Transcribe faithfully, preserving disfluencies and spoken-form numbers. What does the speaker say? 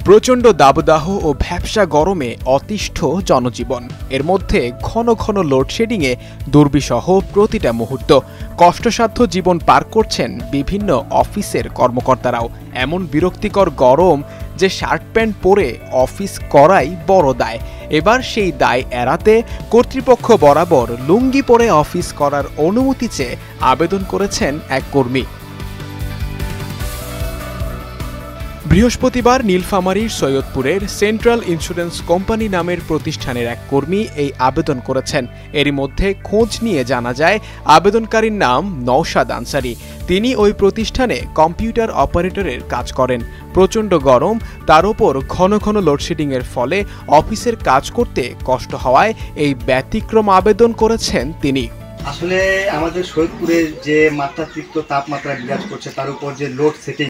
প্রচণ্ড দাবদাহ ও ভ্যাপসা গরমে অতিষ্ঠ জনজীবন। এর মধ্যে ঘন ঘন লোডশেডিংয়ে দুর্বিষহ প্রতিটা মুহূর্ত। কষ্টসাধ্য জীবন পার করছেন বিভিন্ন অফিসের কর্মকর্তারাও। এমন বিরক্তিকর গরম যে শার্ট প্যান্ট পরে অফিস করাই বড় দায়। এবার সেই দায় এড়াতে কর্তৃপক্ষ বরাবর লুঙ্গি পরে অফিস করার অনুমতি চেয়ে আবেদন করেছেন এক কর্মী। বৃহস্পতিবার নীলফামারীর সৈয়দপুরের সেন্ট্রাল ইন্স্যুরেন্স কোম্পানি নামের প্রতিষ্ঠানের এক কর্মী এই আবেদন করেছেন। এরই মধ্যে খোঁজ নিয়ে জানা যায় আবেদনকারীর নাম নওশাদ আনসারি। তিনি ওই প্রতিষ্ঠানে কম্পিউটার অপারেটরের কাজ করেন। প্রচণ্ড গরম, তার ওপর ঘন ঘন লোডশেডিংয়ের ফলে অফিসের কাজ করতে কষ্ট হওয়ায় এই ব্যতিক্রম আবেদন করেছেন তিনি। আসলে আমাদের সৈয়দপুরে যে মাত্রাতিরিক্ত তাপমাত্রা বিরাজ করছে, তার উপর যে লোড সেটিং